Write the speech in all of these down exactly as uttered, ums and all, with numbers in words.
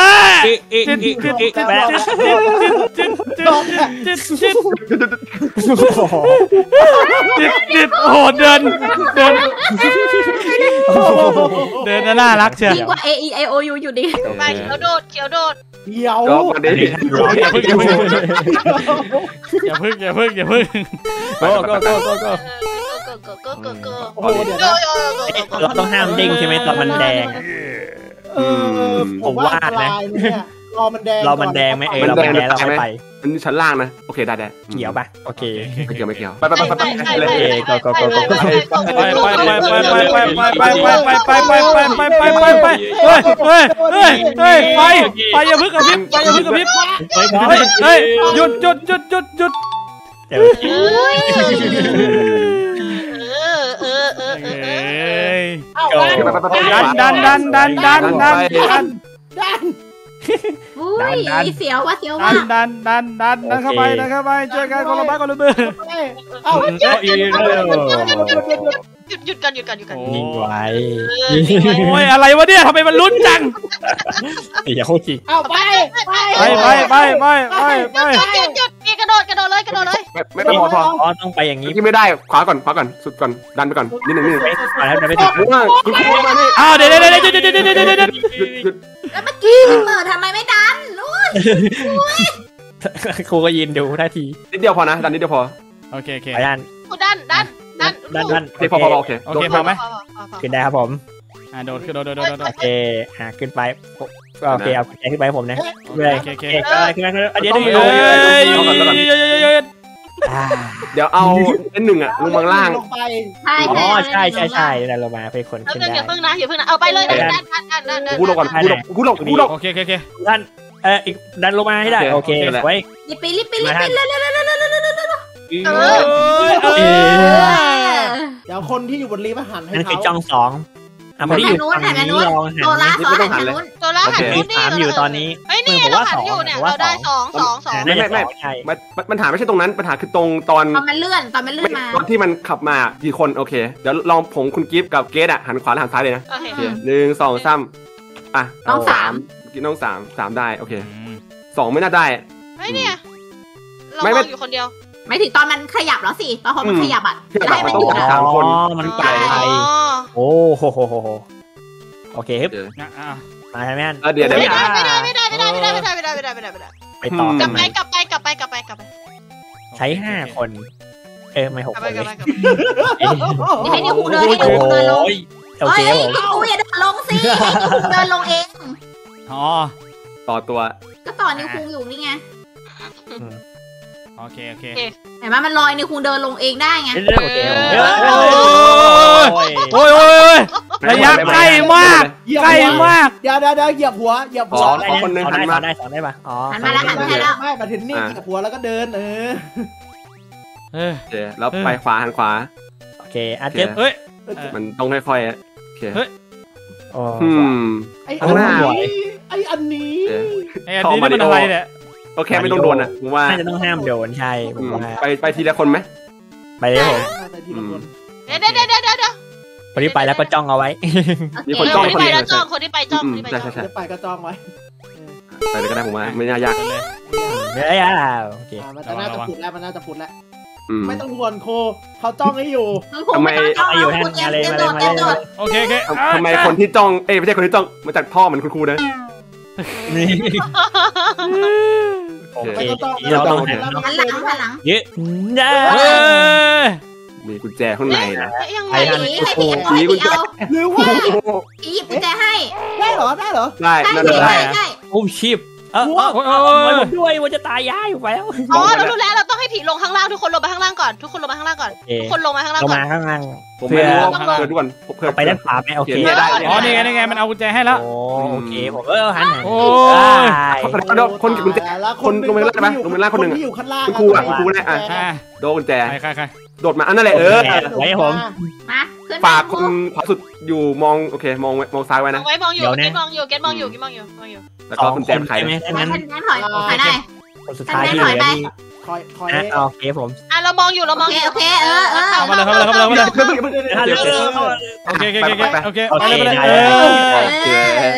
อเอ๊ะเอ๊ะจิตเอ๊ะจิตเอ๊ะจิตไปแล้วจิตจิตจิตจิตจิตจิตจิตโอ้โหเดินเดินเดินน่ารักเชียวยิ่งกว่า A E I O U อยู่ดิไปเขียวโดดเขียวโดดเดี๋ยวก็ประเด็นอย่าพึ่งอย่าพึ่งอย่าพึ่งอย่าพึ่งอย่าพึ่งก็ก็ก็ก็ก็ก็ก็ก็ก็ก็โอ้โหเดี๋ยวนะ เราต้องห้ามเด้งใช่ไหมตอนมันแดงอะเออผมว่าอันตรายเนี่ยรอมันแดงเรามันแดงไหมเออเรามันแดงเราไม่ไปอันนี้ชั้นล่างนะโอเคได้ได้เกี่ยวปะโอเคไม่เกี่ยวไม่เกี่ยวไปไปไปไปไปเลยเอก็ก็ก็ก็ไปไปไปไปไปไปไปไปไปไปไปไปไปไปไปไปเฮ้ยเฮ้ยเฮ้ยเฮ้ยไปไปอย่าพึ่งกระพริบไปอย่าพึ่งกระพริบเฮ้ยเฮ้ยเฮ้ยหยุดหยุดหยุดหยุดหยุดเดี๋ยวเออเออเออเออเฮ้ยเอ้าดันดันดันดันดันดันดันดันอุ้ยเสียวว่ะเสียวดัว่ะนดันดันดันดันเข้าไปดันเข้าไปช่วยกันคนละไม้คนละมือเอ้าเอ้ยหยุดหยุดกันหยุดกันหยุดกันยิงไว้โอ้ยอะไรวะเนี่ยทำไมมันลุ้นจังอย่าโคตรจริงเอ้าไปไปไปไปไปไปไปไปหยุดหยุดหยุดกระโดดกระโดดเลยกระโดดเลยไม่ไม่พอพออ๋อต้องไปอย่างนี้ที่ไม่ได้ขวาก่อนขวาก่อนสุดก่อนดันไปก่อนนิดหนึ่งนิดหนึ่งมาแล้วไม่ถึงเพราะว่าคุณครูมานี่อ้าวเดี๋ยวเดี๋ยวเดี๋ยวเดี๋ยวเดี๋ยวเดี๋ยวเดี๋ยวเดี๋ยวหยุดหยุดแล้วเมื่อกี้เปิดทำไมไม่ดันนู้นครูก็ยืนดูท่าทีนิดเดียวพอนะดันนิดเดียวพอโอเคโอเคไปด้านดันดันดันด้านด้านโอเคพอพอโอเคโอเคพอไหมขึ้นได้ครับผมอ่าโดดขึ้นโดดโดดโดดโดโอดเคหาขึ้นไปโอเคเอาขึ้นไปผมนะเลยโอเคโอเคขึ้นไปขึ้นไปเดี๋ยวเฮ้ยหยุดหยุดหยุดหยุดหยุดหยุดเดี๋ยวเอาเอ็นหนึ่งอะลงมาล่างลงไปใช่อ๋อใช่ใช่ใช่นั่นเรามาเป็นคนแล้วขึ้นนึงได้อย่าเพิ่งนะอย่าเพิ่งนะเอาไปเลยดันดันดันดันดันพูดลงก่อนพูดลงพูดลงพูดลงโอเคโอเคโอเคด้านเอออีกดันลงมาให้ได้โอเคไว้รีบไปรีบไปรีบไปเร็วเร็วเร็วเร็วเร็วเร็วเร็วเร็วเอเอออเออเดี๋ยวคนที่อยู่บนลิฟต์หันให้นั่นคือเขาจ้องสองอ่ะพอที่อยู่ตรงนี้ลองหันโซล่าสอนหันนู้นตัวละหันมีสามอยู่ตอนนี้เฮ้ยนี่เราหันอยู่เนี่ยเราได้สองสองสองน่าจะสองใช่มันปัญหาไม่ใช่ตรงนั้นปัญหาคือตรงตอนตอนมันเลื่อนตอนมันเลื่อนมาตอนที่มันขับมากี่คนโอเคเดี๋ยวลองผมคุณกิฟต์กับเกดอะหันขวาหรือหันซ้ายเลยนะโอเคโอเคหนึ่งสองสามอ่ะน้องสามกินน้องสามสามได้โอเคสองไม่น่าได้เฮ้ยเนี่ยเรามองอยู่คนเดียวไม่ถึงตอนมันขยับแล้วสิตอนพอมันขยับอ่ะจะให้มันหยุดสามคนมันไปโอ้โหโอเคครับมาใช่ไหมอันเออเดี๋ยวเดี๋ยวไม่ได้ไม่ได้ไม่ได้ไม่ได้ไม่ได้ไม่ได้ไม่ได้ไม่ได้ไม่ได้ไม่ได้ไปต่อก กัลันบไหไปมกลับไปกลับไปกลับไปกลับไปกลับไปใช้ห้าคน เออไม่หกกลับคไปนกลับเลไปยกลับไปให้นิวคูเดินให้นิวคูเดินลงโอเคเฮ้ยผมนิวคูอย่าเดินลงสิให้นิวคูเดินลงเองอ๋อต่อตัวก็ต่อนิวคูอยู่นี่ไงโอเคโอเคเห็นไหมมันลอยนิวคูเดินลงเองได้ไงโอเคโอ้ยโอ้ยโอ้ยระยะใกล้มากเหยียบใกล้หัวมากเดี๋ยวเดี๋ยวเดี๋ยวเหยียบหัวเหยียบหัวสอนได้สอนได้สอนได้ป่ะอ๋อหันมาแล้วหันมาแล้วไม่มาถึงนี่เหยียบหัวแล้วก็เดินเออเออโอเคแล้วไปขวาหันขวาโอเคอาเจ็บเฮ้ยมันต้องค่อยๆอ่ะโอเคอ๋ออืมไอ้ข้างหน้าไอ้อันนี้ไอ้อันนี้มันอะไรเนี่ยโอเคไม่ต้องโดนอ่ะผมว่าน่าจะต้องห้ามโดนใช่ผมว่าไปไปทีละคนไหมไปเลยผมไปทีละคนเดี๋ยวเดี๋ยวเดี๋ยวเดี๋ยวเดี๋ยวคนที่ไปแล้วก็จ้องเอาไว้มีคนคจ้องนที่คนไปเดียวแล้วจ้องคนที่ไปจ้องคนที่ไปใช่จ้องใช่ใช่จะไปก็จองไว้ไปเลยก็ได้ผมว่าไม่น่ายากเลยเฮ้ยอ่ะโอเคมันน่าจะพุดแล้วมันน่าจะพุดแล้วอืมไม่ต้องห่วงโคเขาจ้องให้อยู่คุณไม่ต้องจ้องคุณเตรียมเตรียมโดดเตรียมโดดโอเคโอเคทำไมคนที่จ้องเอ้ไม่ใช่คนที่จ้องมาจากพ่อเหมือนคุณครูนะนี่โอเคไม่ต้องเราต้องหันหันหลังหันหลังเยอะนะเฮ้ยมีกุญแจข้างในนะยังไงให้ผีให้ผีเอาให้ผีเอาหรือว่าผีหยิบกุญแจให้ได้เหรอได้เหรอได้ใช่นั่นใช่ได้ใช่อุ้มชีพเออโอ้เออเออผมด้วยว่าจะตายย้ายไปแล้วอ๋อเรารู้แล้วเราต้องให้ผีลงข้างล่างทุกคนลงไปข้างล่างก่อนทุกคนลงไปข้างล่างก่อนทุกคนลงมาข้างล่างเราก่อนมาข้างล่างผมไม่รู้ว่าเพื่อนด่วนเพื่อนไปด้านขวาไหมโอเคอ๋อนี่ไงนี่ไงมันเอากุญแจให้แล้วโอเคผมเออหันหันโอ้ยคนกับกุญแจคนลงไปล่างได้ไหมลงไปล่างคนหนึ่งที่อยู่ข้างล่างคุณครูอ่ะคุณครูเนี่ยอ่ะอ่าโดนกุญแจใครใครใครโดดมาอันนั่นแหละเออไว้ผมมาขึ้นฝากคนขวาสุดอยู่มองโอเคมองมองซ้ายไว้มนะองไว้มองอยู่เกตมองอยู่เกตมองอยู่เกตมองอยู่มองอยู่แล้วก็กุญแจใครใช่ไหมท่างั้นนท่านถอยถอยได้คนสุดท้ายที่เหลือนี่คอยคอยนะโอเคผมอ่ะเรามองอยู่เรามโอองเคอยู่โอเคเออเออเข้ามาเลยเข้ามาเลยเข้ามาเลยเข้ามาเลยฮัลโหลโอเคโอเคโอเคโอเคโอไปเคเลยไปเลยได้เออโอเค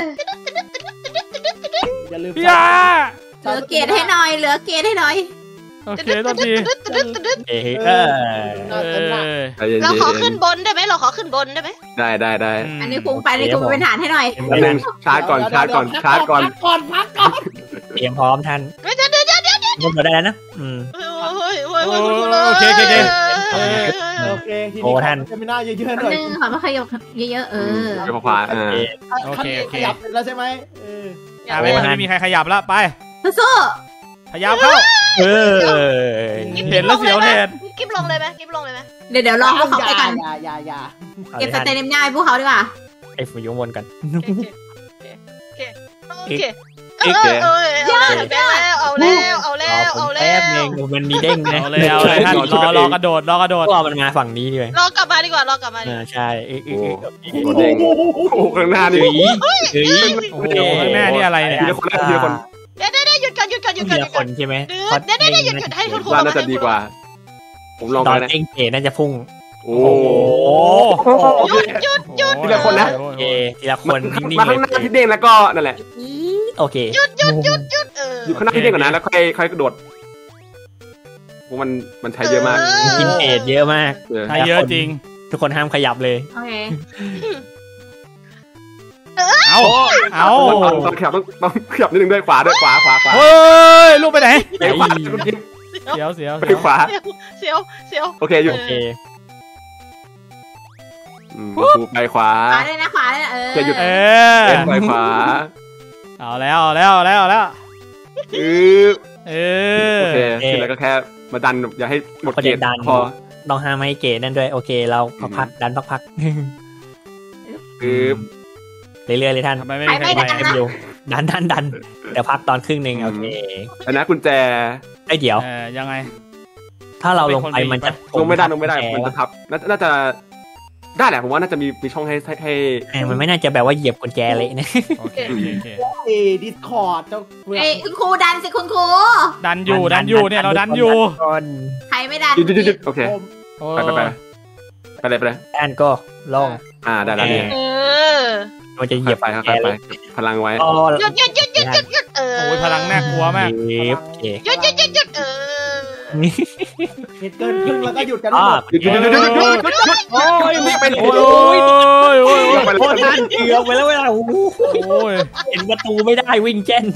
อย่าลืมพี่ยาเหลือเกตให้หน่อยเหลือเกตให้หน่อยโอเคตอนทีเออเออเราขอขึ้นบนได้ไหมเราขอขึ้นบนได้ไหมได้ได้ได้อันนี้คุงไปเลยคุงเป็นฐานให้หน่อยอันนึงชาร์จก่อนชาร์จก่อนชาร์จก่อนพักก่อนพักก่อนเตรียมพร้อมท่านไม่ใช่เดี๋ยวเดี๋ยวเดี๋ยวหมดได้แล้วนะอืมโอ้ยโอ้ยโอ้ยโอเคโอเคโอเคโอเคทีนี้เทมิน่าเยอะๆหน่อยนึงขอมาขยับเยอะๆเออไปขวาอ่าขยับแล้วใช่ไหมเอออ่าไม่ไม่มีใครขยับแล้วไปสู้ขยับเข้าเออเห็นแล้วเสียวเห็นกิ๊บลงเลยไหมกิ๊บลงเลยไหมเดี๋ยวเดี๋ยวรอพวกเขาไปกันอย่าอย่าอย่าเก็บสเตนิมง่ายพวกเขาดีกว่าไอ้ฝุ่นยุ่งวนกันโอเคโอเคเออเออเอาแล้วเอาแล้วเอาแล้วเอาแป๊แล้บนึวงมันมีเด้งนะเอาเลยเอาเลยท่านรอรอกระโดดรอกระโดดก็มันมาฝั่งนี้ดีไหมรอกลับมาดีกว่ารอกลับมาดีอ่าใช่เออเออโอ้เด้งโอ้ข้างหน้านี่เฮ้ยเฮ้ยโอ้โหข้างหน้านี่อะไรเนี่ยทีละคนนะทีละคนเดี๋ยวเดี๋ยวหยุดก่อนหยุดก่อนหยุดก่อนทีหยุละดคก่อนนใช่ไหมเดี๋ยวเดี๋ยวเดี๋ยวหยุดหยุดให้คุณครูว่าน่าจะดีกว่า ผมลองตอไปนนะเอ็งเอน่าจะพุ่งโอ้โอ้โหหยุดหยุดหยุดทีละคนนะโอเคทีละคนนิ่งมาๆเลข้างหน้าย ที่เด้งแล้วก็นั่นแหละโอเคหยุดหยุดหยุดหยุดเอออยู่ข้างหน้าที่เด้งก่อนนะแล้วค่อยค่อยกระโดดผมมันมันใช้เยอะมากกินเอทเยอะมากเออใช้เยอะจริงทุกคนห้ามขยับเลยโอเคเอาเอาต้องขยับต้องต้องขยับนิดนึงด้วยขวาด้วยขวาขวาขวาเฮ้ยลูกไปไหนไปขวาเสียวเสียวไปขวาเสียวเสียวโอเคอยู่โอเคไปขวาขวาเลยนะขวาเลยเออเออไปขวาเอาแล้วเอาแล้วเอาแล้วเอาแล้วอือเออโอเคทีแล้วก็แค่มาดันอย่าให้หมดเกตพอต้องห้ามไม่เกตนั่นด้วยโอเคเราพักดันพักคือๆเรื่อยๆเลยท่านทำไมไม่มีใครไปเอ็มยูดันดันดันเดี๋ยวพักตอนครึ่งหนึ่งโอเคอันนั้นกุญแจไอ้เดี๋ยวเออยังไงถ้าเราลงไปมันจะลงไม่ได้ลงไม่ได้มันจะทับน่าจะได้แหละผมว่าน่าจะมีมีช่องให้ให้แหมมันไม่น่าจะแบบว่าเหยียบกุญแจเลยนะโอเคโอเคโอเคเอดิสคอร์ดเจ้าเพื่อนเอ้ยคุณครูดันสิคุณครูดันอยู่ดันอยู่เนี่ยเราดันอยู่ใครไม่ดันหยุดหยุดหยุดโอเคโอ้ไปไปไปไปเลยไปเลยด้านก็ลงอ่าได้แล้วนี่เออมันจะเหยียบไปครับไปพลังไว้อ๋อหยุดหยุดหยุดหยุดหยุดหยุดเออโอ้ยพลังน่ากลัวมากโอเคหยุดหยุดหยุดหยุดเออเหตุเกินครึ่งแล้วก็หยุดกันอ่าหยุดหยุดหยุดหยุดหยุดหยุดหยุดโอ้ยไม่ไปเลยโอ้ยโอ้ยโอ้ยโคตรท่านเกือบไปแล้วเวลาโอ้โหโอ้ยเห็นประตูไม่ได้วิ่งเจน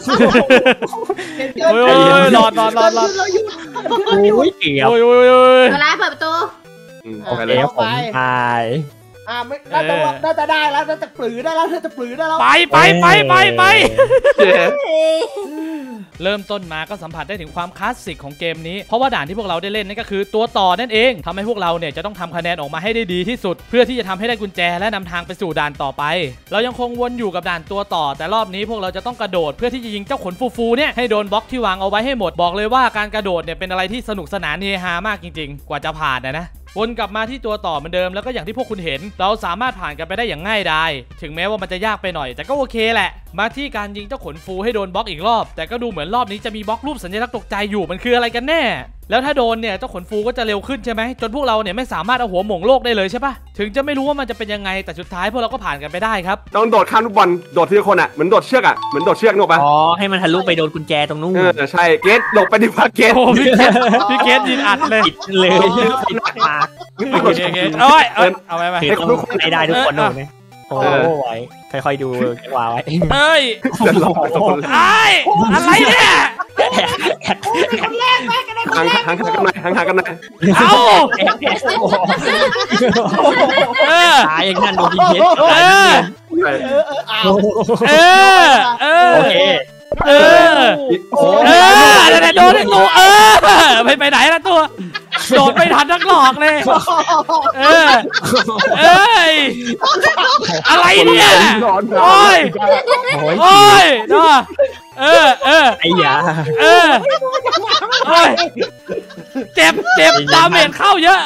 โอ้ยหลอดหลอดหลอดหลอดโอ้ยเกือบโอ้ยโอ้ยโอ้ยเวลาเปิดประตูโอไปเคเลยผมตายอ่าไม่น่าจะน่าจะได้แล้วน่าจะปลือได้แล้วน่าจะปลือได้แล้วไปไปไปไปไปเจ๊เริ่มต้นมาก็สัมผัสได้ถึงความคลาสสิกของเกมนี้เพราะว่าด่านที่พวกเราได้เล่นนั่นก็คือตัวต่อนั่นเองทำให้พวกเราเนี่ยจะต้องทำคะแนนออกมาให้ได้ดีที่สุด เพื่อที่จะทำให้ได้กุญแจและนำทางไปสู่ด่านต่อไปเรายังคงวนอยู่กับด่านตัวต่อแต่รอบนี้พวกเราจะต้องกระโดดเพื่อที่จะยิงเจ้าขนฟูๆเนี่ยให้โดนบล็อกที่วางเอาไว้ให้หมดบอกเลยว่าการกระโดดเนี่ยเป็นอะไรที่สนุกสนานเฮฮามากจริงๆกว่าจะผ่านนะนะวนกลับมาที่ตัวต่อเหมือนเดิมแล้วก็อย่างที่พวกคุณเห็นเราสามารถผ่านกันไปได้อย่างง่ายดายถึงแม้ว่ามันจะยากไปหน่อยแต่ก็โอเคแหละมาที่การยิงเจ้าขนฟูให้โดนบล็อกอีกรอบแต่ก็ดูเหมือนรอบนี้จะมีบล็อกรูปสัญลักษณ์ตกใจอยู่มันคืออะไรกันแน่แล้วถ้าโดนเนี่ยเจ้าขนฟูก็จะเร็วขึ้นใช่ไหมจนพวกเราเนี่ยไม่สามารถเอาหัวหม่งโลกได้เลยใช่ปะถึงจะไม่รู้ว่ามันจะเป็นยังไงแต่สุดท้ายพวกเราก็ผ่านกันไปได้ครับต้องโดดข้ามลูกบอลโดดทีละคนอ่ะเหมือนโดดเชือกอ่ะเหมือนโดดเชือกนึกออกปะอ๋อให้มันทะลุไปโดนกุญแจตรงนู้นเออใช่เกตหลบไปดีกว่าเกตโอ้พี่เกตพี่เกตยินอัดเลยปิดเลยปิดปากโอเคโอเคเอ้ยเอ้ยเอาไปไปคือต้องให้ได้ทุกคนโดนไหมโอ้ยค่อยๆดูจังหวะไว้เอ้ยจะหลบไปทุกคนไอ้อะไรเนี่ยห่างห่างกันหน่อยห่างกันหน่อยเอ้าเออตายอย่างนั้นโดนยิงเพชรเออเออเอออ้าวเออเออโอเคเออเอออะไรโดนไอ้ตัวเออไปไปไหนละตัวโดนไม่ทันนักหลอกเลยเออเอ้ยอะไรเนี่ยโอ้ยโอ้ยเนาะเออเออไอ้ยาเออโอ้ยเจ็บเจ็บดาเมจเข้าเยอะ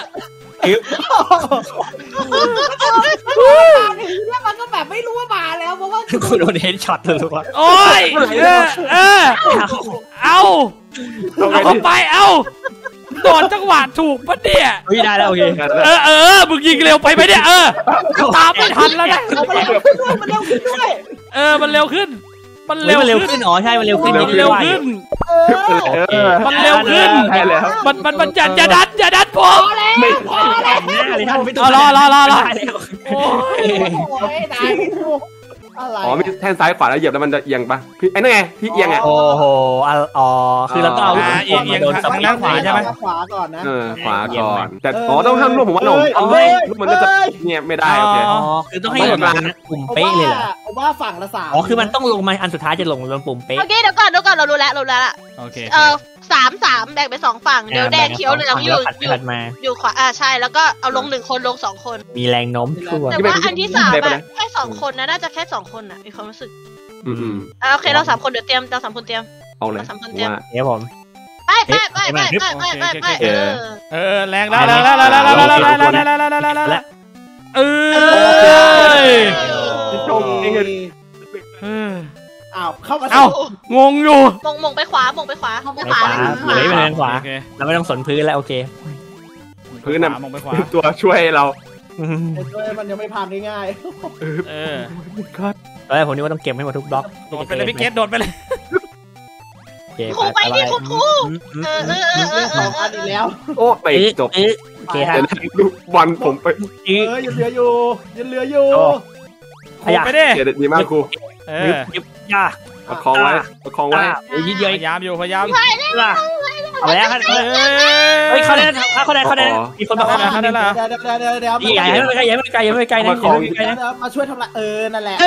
เนี่ยมันก็แบบไม่รู้ว่ามาแล้วเพราะว่าคุณโดนเฮดช็อตเลยว่ะโอ้ยเออเออเอาเอาเข้าไปเอาโดนจังหวะถูกปะเนี่ยไม่ได้แล้วโอเคเออเออมึงยิงเร็วไปไหมเนี่ยเออตามไม่ทันแล้วนะมันเร็วขึ้นด้วยมันเร็วขึ้นด้วยเออมันเร็วขึ้นมันเร็วเร็วขึ้นอ๋อใช่มันเร็วขึ้นมันเร็วขึ้นมันเร็วขึ้นมันมันมันอย่าอย่าดันอย่าดันผมไม่พอแล้วหน้าเลยท่านไม่ต้องรอรอรอรอโอ้ยได้อะไรอ๋อมีแท่นซ้ายขวาแล้วเหยียบแล้วมันจะเอียงปะพี่ไอ้นั่นไงที่เอียงไงโอ้โหอ๋อคือเราต้องเอาเอียงเอียงทางด้านขวาใช่ไหมขวาก่อนนะเออขวาก่อนแต่อ๋อต้องห้ามลูกผมว่าหนุ่มเอาไม่ลูกมันจะเนี่ยไม่ได้โอเคอ๋อคือต้องให้ลงมาปุ่มเป๊ะเลยเหรอว่าฝั่งละสามอ๋อคือมันต้องลงมาอันสุดท้ายจะลงลงปุ่มเป๊ะโอเคเดี๋ยวก่อนเดี๋ยวก่อนเรารู้แล้วรู้แล้วโอเคเออสามสามแบ่งเป็นสองฝั่งเดี๋ยวแดงเขียวเหลืองอยู่อยู่อยู่ขวาอ่าใช่แล้วก็เอาลงหนึ่งคนลงสองคนมีแรงโน้มถ่วงแต่ว่าอันที่สามอะแค่สองคนนะน่าจะแค่สองคนอะมีความรู้สึกอืมอ่าโอเคเราสามคนเดี๋ยวเตรียมเราสามคนเตรียมเอาเลยสามคนเตรียมเดี๋ยวผมไปไปไปไปไปไปไปเออเออแรงแล้วแล้วแล้วแล้วแล้วแล้วแล้วแล้วแล้วแล้วเออชมเองอ้าวเข้ามาเอ้างงอยู่มงมงไปขวามงไปขวามงไปขวาเลยไปทางขวาเราไม่ต้องสนพื้นแล้วโอเคพื้นน่ะตัวช่วยเราช่วยมันยังไม่พังง่ายๆเออตอนแรกผมนึกว่าต้องเก็บให้หมดทุกบล็อกโดดไปเลยพี่เกตโดดไปเลยครูไปดิคุณครูเออเออเออเออสองอันอีกแล้วโอ้ไปจบโอเคฮะดูบอลผมไปเออยังเหลืออยู่ยังเหลืออยู่ครูไปดิเด็ดดีมากครูเออยึบย่าประคองไว้ประคองไว้ยืดเยื้อพยายามอยู่พยายามเอาแล้วครับเฮ้ยเขาได้เขาได้เขาได้มีคนมาเขาได้เขาได้ละเดี๋ยวเดี๋ยวเดี๋ยวเดี๋ยวใหญ่ให้มันไกลใหญ่ให้มันไกลใหญ่ให้มันไกลนะมาช่วยทำลายเออนั่นแหละ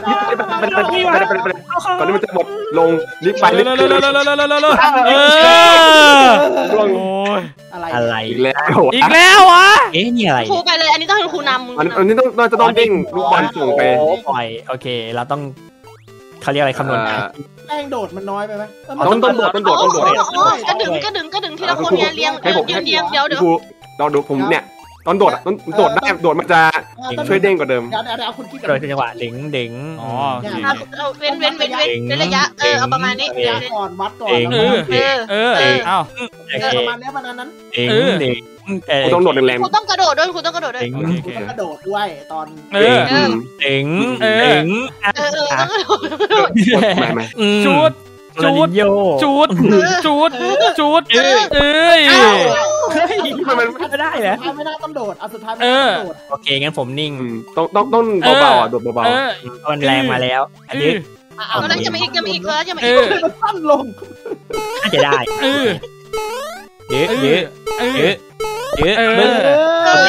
ก่อนที่มันจะหมดลงรีบไปรีบขึ้นเออโอ้ยอะไรอะไรอีกแล้วอีกแล้ววะเอ๊ะนี่อะไรครูไปเลยอันนี้ต้องให้ครูนำอันนี้ต้องน่าจะต้องเด้งลูกบอลส่งไปปล่อยโอเคเราต้องเขาเรียกอะไรคำนวณแรงโดดมันน้อยไปไหมต้องต้นโดดต้นโดดต้นโดดก็ดึงก็ดึงก็ดึงทีละคนเนี่ยเรียงยืนเรียงเดี๋ยวเดี๋ยวเราดูผมเนี่ยตอนโดดอ่ะต้นโดดได้โดดมันจะช่วยเด้งกว่าเดิมเดี๋ยวเดี๋ยวคุณคิดโดยจังหวะเด้งเด้งอ๋อเว้นเว้นเว้นเว้นเว้นระยะเออเอาประมาณนี้ก่อนวัดก่อนเออเออเอ้าประมาณนี้ประมาณนั้นเด้งเด้งคุณต้องโดดแรงๆคุณต้องกระโดดด้วยคุณต้องกระโดดด้วยคุณต้องกระโดดด้วยตอนเออเด้งเด้งเออเออต้องกระโดดไม่ไม่ชุดจูดจูดจูดจูดเอ้ยมันไม่ได้เหรอไม่ได้ต้องโดดเอาสุดท้ายเออโอเคงั้นผมนิ่งต้องต้องต้องเบาๆอ่ะโดดเบาๆมันแรงมาแล้วอันนี้เอาแล้วจะมาอีกจะมาอีกแล้วจะมาอีกมันสั้นลงน่าจะได้เออเยอะเยอะเยอะเยอะเออโอเค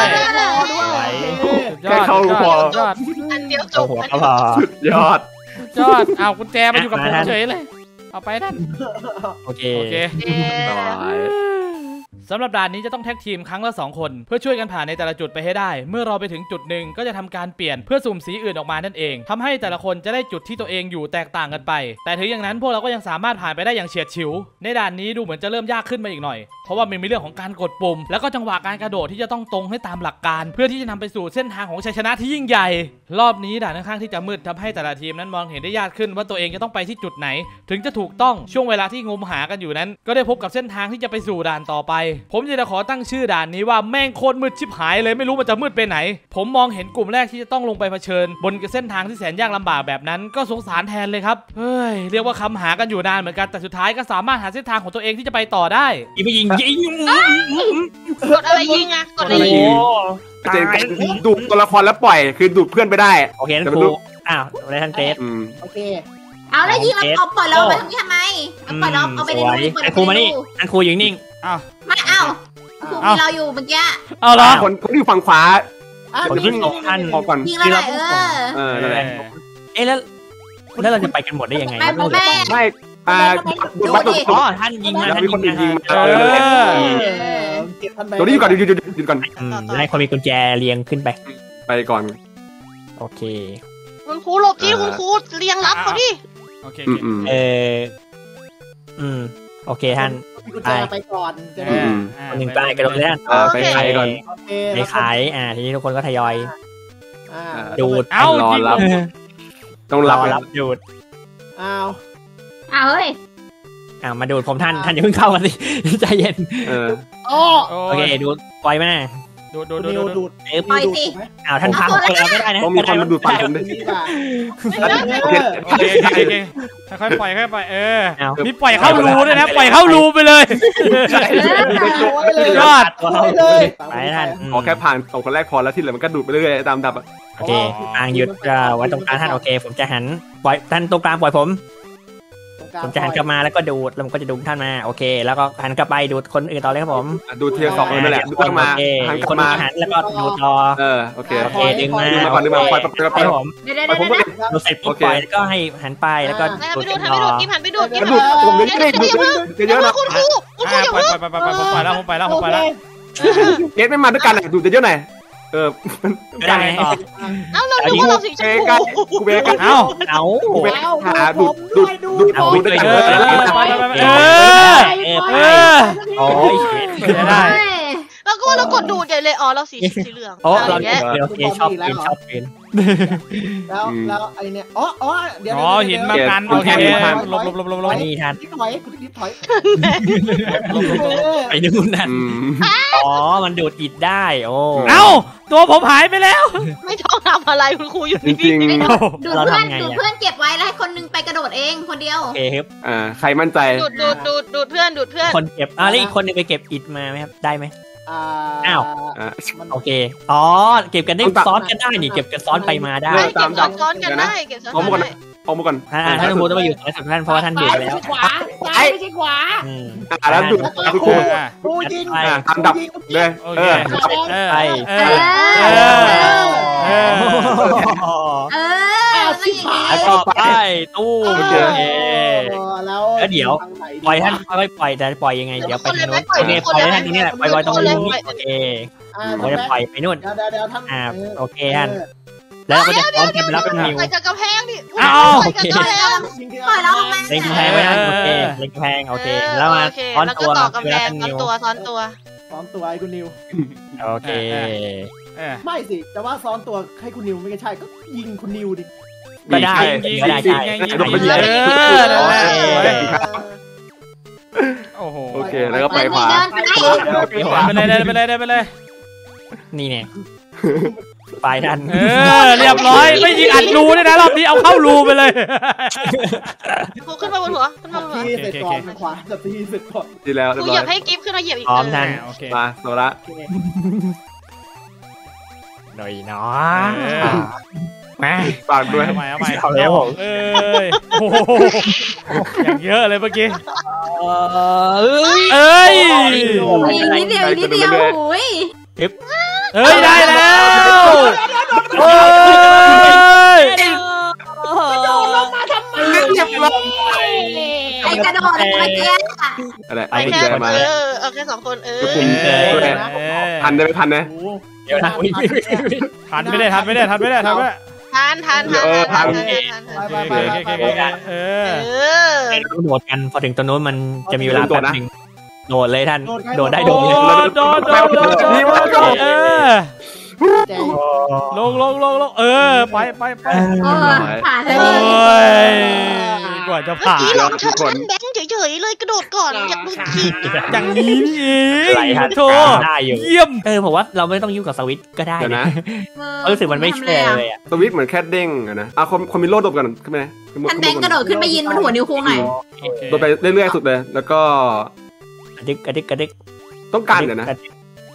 แค่เข้าพออันเดียวจบสุดยอดยอดเอากุญแจมาอยู่กับผมเฉยเลยเอาไปนั่นโอเคโอเคสำหรับด่านนี้จะต้องแท็กทีมครั้งละสองคนเพื่อช่วยกันผ่านในแต่ละจุดไปให้ได้เมื่อเราไปถึงจุดหนึ่งก็จะทำการเปลี่ยนเพื่อสุ่มสีอื่นออกมานั่นเองทำให้แต่ละคนจะได้จุดที่ตัวเองอยู่แตกต่างกันไปแต่ถึงอย่างนั้นพวกเราก็ยังสามารถผ่านไปได้อย่างเฉียดฉิวในด่านนี้ดูเหมือนจะเริ่มยากขึ้นมาอีกหน่อยเพราะว่ามันมีเรื่องของการกดปุ่มแล้วก็จังหวะการกระโดดที่จะต้องตรงให้ตามหลักการเพื่อที่จะนำไปสู่เส้นทางของชัยชนะที่ยิ่งใหญ่รอบนี้ด่านค่อนข้างที่จะมืดทำให้แต่ละทีมนั้นมองเห็นได้ยากขึ้นว่าตัวเองจะต้องไปที่จุดไหนถึงจะถูกต้องช่วงเวลาที่งมหากันอยู่นั้นก็ได้พบกับเส้นทางที่จะไปสู่ด่านต่อไปผมจะขอตั้งชื่อด่านนี้ว่าแม่งโคตรมืดชิบหายเลยไม่รู้มันจะมืดไปไหนผมมองเห็นกลุ่มแรกที่จะต้องลงไปเผชิญบนเส้นทางที่แสนยากลำบากแบบนั้นก็สงสารแทนเลยครับเฮ้ยเรียกว่าคำหากันอยู่นานเหมือนกันแต่สุดท้ายก็สามารถหาเส้นทางของตัวเองที่จะไปต่อได้ยิงไปยิงยิงกดอะไรยิงอะกดอะไรยิงดูตัวละครแล้วปล่อยคือดูดเพื่อนไปได้โอเคนะครูอ้าวอะไรทันเตสโอเคเอาแล้วยิงเราเอาปล่อยเราไปทำไมเอาปล่อยเราเอาไปในรูอันครูมานี่อันครูยิงนิ่งอ้าวไม่เอาครูมีเราอยู่เมื่อกี้เอาเหรอคนคนที่ฝั่งขวาคนที่ท่านออกก่อนยิงเราเออเออนั่นแหละเอ๊ะแล้วแล้วเราจะไปกันหมดได้ยังไงแม่แม่ไม่อ่าดูดบัตรดูดอ๋อท่านยิงมาแล้วท่านมียิคนงยิงยิงมามาเออเก็บทันไปตัวนี้อยู่ก่อนหยุดหยุดหยุดก่อนอืมให้คนมีกุญแจเรียงขึ้นไปไปก่อนโอเคคุณครูหลบที่คุณครูเรียงรับเขาดิโอเคอืมอืมเอออืมโอเคท่านมีกุญแจไปก่อนจะเอได้อคนหนึ่งไปกระโดดเลยท่านอ่าไปขายก่อนโอเคไปขายอ่าทีนี้ทุกคนก็ทยอยอ่าดูดเอ้ารอจริงรับ ต้องรรับอนะรับดูดอ้าวเอาเฮ้ยอ่ามาดูดผมท่านท่านอย่าเพิ่งเข้ากันสิ ใจเย็นเอออ๋อโอเคดูดปล่อยมาดูดูดูดูดูดูดูดเออปล่อยสิอ้าวท่านพาผมไปแล้วก็ได้นะต้องมีคนมาดูดฟันผมด้วยนี่ป่ะโอเคโอเคโอเคโอเคค่อยๆปล่อยค่อยๆปล่อยเอออ้าวมีปล่อยเข้ารูด้วยนะปล่อยเข้ารูไปเลย ยอดตัวเราไปเลยไปท่านขอแค่ผ่านสองคนแรกพอแล้วที่เหลือมันก็ดูดไปเรื่อยๆตามดับอ่ะโอเคทางหยุดเอ่อไว้ตรงกลางท่านโอเค ผมจะหันปล่อยท่านตรงกลางปล่อยผม ผมจะหันกลับมาแล้วก็ดูดแล้วมันก็จะดูดท่านมาโอเค แล้วก็หันกลับไปดูดคนอื่นต่อเลยครับผมดูเทียร์สองเลยนั่นแหละดูต้องมาโอเคหันกลัคนบมาหันแล้วก็ดูต่อเออโอเคโอเคดึงมาดึงมาก่อนดึงมาปล่อยปล่อยปล่อยปล่ให้อยผมเดี๋ยวเดี๋ยวปล่อยผมก็เดี๋ยวได้ดูเสร็จปุ๊บโอเคปล่อยแล้วก็ให้หันไปแล้วก็หันดูไปดดูต่หันอไปดูกิฟหันไปดูกิฟดูผมเรื่อยๆดูเยอะๆนะคุณครูคุณครูอ่าอย่าปล่อยเพิ่งปล่อยปล่อยปล่อยผมปล่อยแล้วผมปล่อยแล้วผมปล่อยแล้วเกสไม่มาด้วยกันอ่ะดูเยอะๆหน่อยเออไม่ได้ไงต่อเอ้าเราดูว่าเราสีชเบมกันพูกูเบกันเอ้าเอากูเบกันหาดูดดูดดูดดูดด้วยกันเอเอออไปไปไปเออเออเออโอ้ยไม่ได้แล้วก็เรากดดูดใหญ่เลยอ๋อเราสีสีเหลืองโอ้อะไรเราอย่างเงี้ยเดี๋ยวโอเคชอบเป็นชอบเป็นแล้วแล้วไอเนี่ยอ๋ออ๋อเดี๋ยวอ๋อหินมากันโอเคหลบหลบหลบหลบหลบอันนี้ท่านนิดถอยคุณนิดถอยไปนู่นนั่นอืมอ๋อมันดูดอิฐได้โอ้เอ้าตัวผมหายไปแล้วไม่ต้องทำอะไรคุณครูอยู่จริงไม่ๆดูดูเพื่อนดูเพื่อนเก็บไว้แล้วให้คนนึงไปกระโดดเองคนเดียวโอเคครับอ่าใครมั่นใจดูดดูดดูดดูดเพื่อนดูดเพื่อนคนเก็บอ่ะแล้วอีกคนนึงไปเก็บอิฐมาไหมครับได้ไหมอ้าวอ่าโอเคอ๋อเก็บกันได้ซ้อนกันได้นี่เก็บกันซ้อนไปมาได้ไม่เก็บซ้อนกันได้เก็บซ้อนกันได้เอามาก่อนอ่าท่านครูต้องมาอยู่ตรงสุดท่านเพราะว่าท่านดูดไปแล้วขวาซ้ายไม่ใช่ขวาอืมอ่าแล้วดูดคุณครูอ่ะกูยิงไปอ่าตามดับเลยโอเอเคอเออไปเอเอออเออเออต้องอย่างนี้แล้วก็ไปตู้โอเคแล้วแล้วเดี๋ยว ปล่อยท่านค่อยๆปล่อยแต่ปล่อยยังไง เดี๋ยวไปทางโน้นโอเคปล่อยไว้ท่านตรงนี้แหละปล่อยไว้ตรงนี้โอเคเราจะปล่อยไปนู่นเดี๋ยวเดี๋ยวเดี๋ยวทำอ่าโอเคท่านแล้วเราก็จะพร้อมกันไปรับเป็นนิวใส่กับกระแพงดิเอ้าใส่กับกระแพงปล่อยแล้วแม่เล็งกำแพงไว้ท่านโอเคเล็งกำแพงโอเคแล้วมาโอเคซ้อนแล้วตัก็วต่อกำแพงเป็นซ้อนนิวตัวซ้อนตัวซ้อนตัวไอ้คุณนิวโอเคเออไม่สิแต่ว่าซ้อนตัวให้คุณนิวไม่ใช่ก็ยิงคุณนิวดิก็ได้ยิงก็ได้ยิงใช่ยิงยิงโดนไปยิงเออนั่นแหละโอ้โหโอเคแล้วก็ไปขวาเดินไปไปขวาไปเลยไปเลยไปเลยนี่เนี่ยปลายท่านเออเรียบร้อยไม่ยิงอัดรูด้วยนะรอบนี้เอาเข้ารูไปเลยครูขึ้นมาบนหัวขึ้นมาบนหัวทีเสร็จก่อนขวาสักทีเสร็จก่อนดีแล้วคเรีรูยบร้เหอยียยบให้กิฟต์ขึ้นมาเหยียบอีกพร้อมเออท่านโอเคมาโซละหน่อยเนาะเออมาฝากด้วยเอาใหม่เอาใหม่เอาแล้วผมเอ้ยโอ้โหอย่างเยอะเลยเมื่อกี้เอ้ยเอ้ยอีกนิดเดียวอีกนิดเดียวโอ้ยเอ้ยได้แล้วเอ้ยไอ้กระโดดเมื่อกี้อะไรไปเอากุญแค่แจมาเออเอาแค่สองคนเออกุญแจด้วยพันได้ไหมพันนะเดี๋ยวนะทันไม่ได้ทันไม่ได้ทันไม่ได้ทันไม่ได้ทานทานทานทานทานทานไปไปโอไปเคไปโอเคโอเคไปเอเอออโดดกันพอถึงตรงนู้นมันจะมีเวลาแป๊บนึงโดดเลยท่านโดดได้โดดโดเลยนโดนโดนโดนโดนโดนเออแจงลงลงลงลงเออไปไปไปเออผ่านโอเลย้ยกว่าจะเมื่อผ่านกี้ลองเชิญฉันแบงค์เฉยๆเลยกระโดดก่อนอยากดูจริงอย่างนี้นี่เองไรท่านโธ่ได้อยู่เยี่ยมเออผมว่าเราไม่ต้องยุ่งกับสวิตช์ก็ได้เดี๋ยวนะรู้สึกมันไม่แชร์เลยอ่ะสวิตช์เหมือนแค่เด้งอะนะอ่ะคนคนมีโล่ดบกันขึ้นไปนะท่านแบงค์กระโดดขึ้นไปยืนบนหัวนิ้วโค้งหน่อยโดดไปเรื่อยๆสุดเลย แล้วก็กระดึกกระดึกกระดึกต้องการเดี๋ยวนะกระดึก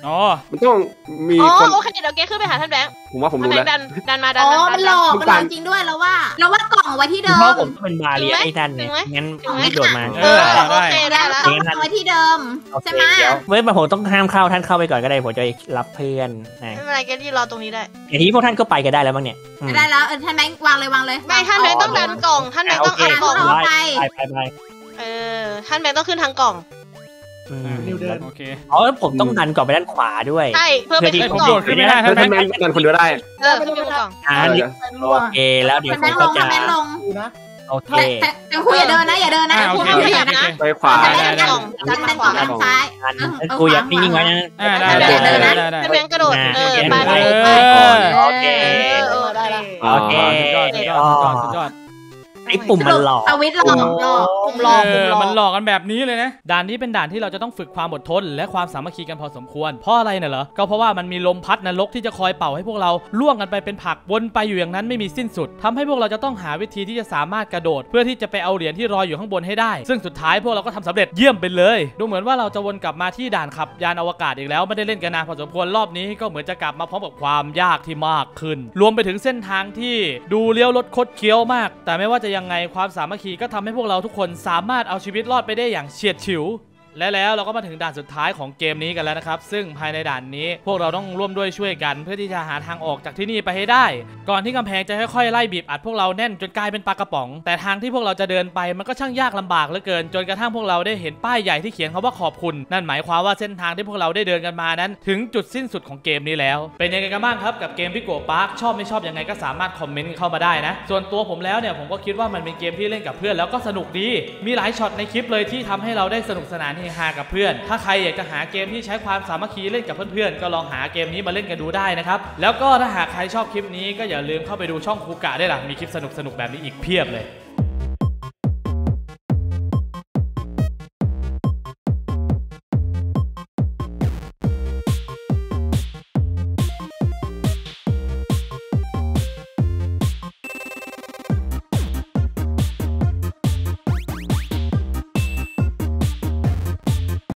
อ๋อมันต้องมีอ๋อคนโอเคเดี๋ยวเกขึ้นไปหาท่านแบงค์ผมว่าผมท่านรู้แบงแล้วค์ดันดันมาดัอ๋นอดันมันหลอกมันหลอกจริงด้วยแล้วว่าเราว่ากล่องเอาไว้ที่เดิเพราะมผมก็เป็นบาเรียไอ้ท่านไงงั้นไม่โดดมาเออโอเคได้ละกล่องเอาไว้ที่เดิมโอเคใช่ไหมเดี๋ยวเว้ยมาผมต้องห้ามเข้าท่านเข้าไปก่อนก็ได้ผมจะรับเพื่อนนะไม่เป็นไรเกที่รอตรงนี้ได้อย่างนี้พวกท่านก็ไปกันได้แล้วบ้างเนี่ยอืมได้แล้วเออท่านแบงค์วางเลยวางเลยไม่ท่านแบงค์ต้องดันกล่องท่านแบงค์ต้องเอากล่องไปไปไปไปเออท่านแบงค์ต้องขึ้นทางกล่องอืมนิวเดินโอเคอ๋อผมต้องดันก่อนไปด้านขวาด้วยใช่เพื่อไปขึ้นให้ผมกล่โดองดขึ้นไม่ได้เออท่านแบท่าง นค์แบงค์กันคนเดียวได้เออขึ้นไปบนกล่องอ่าเออโอเคแล้วเดี๋ยวท่านผแบมงค์ลก็งจะท่านแบงค์ลงดูนะโอเคแต่แต่แต่ครูอย่าเดินนะอย่าเดินนะอ่าโอครูเคห้ามโอขเคยับโอนะเคไปขวาได้ดันกล่องดัดันนมาดันขกล่วาองแล้วด้านซ้ายอันเออกูอยากนิ่งๆไว้นะอ่าได้ได้ได้ได้ได้ได้ได้ท่านแบงค์กระโดดเออเดี๋ยวไปไปเอไปอโอเคเออโอเคอ๋อโอเคสุดยอดสุดยอดสุดยอดสุดยอดไอ้ปุ่มมันหลอกสวิตช์หลอกหลอกปุ่มรอเอปุ่มอรอมันหลอกกันแบบนี้เลยนะด่านนี้เป็นด่านที่เราจะต้องฝึกความอดทนและความสามัคคีกันพอสมควรเพราะอะไรเนี่ยเหรอก็เพราะว่ามันมีลมพัดนรกที่จะคอยเป่าให้พวกเราล่วงกันไปเป็นผักวนไปอยู่อย่างนั้นไม่มีสิ้นสุดทำให้พวกเราจะต้องหาวิธีที่จะสามารถกระโดด เพื่อที่จะไปเอาเหรียญที่รออยู่ข้างบนให้ได้ซึ่งสุดท้ายพวกเราก็ทำสำเร็จเยี่ยมไปเลยดูเหมือนว่าเราจะวนกลับมาที่ด่านขับยานอวกาศอีกแล้วไม่ได้เล่นกันนานพอสมควรรอบนี้ก็เหมือนจะกลับมาพร้อมกับความยากที่มากขึ้น รวมไปถึงเส้นทางที่ดูเลี้ยวรถคดเคี้ยวมากแต่ไม่ว่าจะยังไงความสามัคคีก็ทำให้พวกเราทุกคนสามารถเอาชีวิตรอดไปได้อย่างเฉียดฉิวและแล้วเราก็มาถึงด่านสุดท้ายของเกมนี้กันแล้วนะครับซึ่งภายในด่านนี้พวกเราต้องร่วมด้วยช่วยกันเพื่อที่จะหาทางออกจากที่นี่ไปให้ได้ก่อนที่กำแพงจะค่อยๆไล่บีบอัดพวกเราแน่นจนกลายเป็นปลากระป๋องแต่ทางที่พวกเราจะเดินไปมันก็ช่างยากลำบากเหลือเกินจนกระทั่งพวกเราได้เห็นป้ายใหญ่ที่เขียนคำว่าขอบคุณนั่นหมายความว่าเส้นทางที่พวกเราได้เดินกันมานั้นถึงจุดสิ้นสุดของเกมนี้แล้วเป็นยังไงกันบ้างครับกับเกมพิโกะพาร์คชอบไม่ชอบยังไงก็สามารถคอมเมนต์เข้ามาได้นะส่วนตัวผมแล้วเนี่ยผมก็คิดว่ามันเป็นเกมที่เล่นกับเพื่อนแล้วก็สนุกดีมีหลายช็อตในคลิปเลยที่ทำให้เราได้สนุกสนานเฮฮากับเพื่อนถ้าใครอยากจะหาเกมที่ใช้ความสามัคคีเล่นกับเพื่อนๆก็ลองหาเกมนี้มาเล่นกันดูได้นะครับแล้วก็ถ้าหากใครชอบคลิปนี้ก็อย่าลืมเข้าไปดูช่องคูกะด้วยล่ะมีคลิปสนุกๆแบบนี้อีกเพียบเลย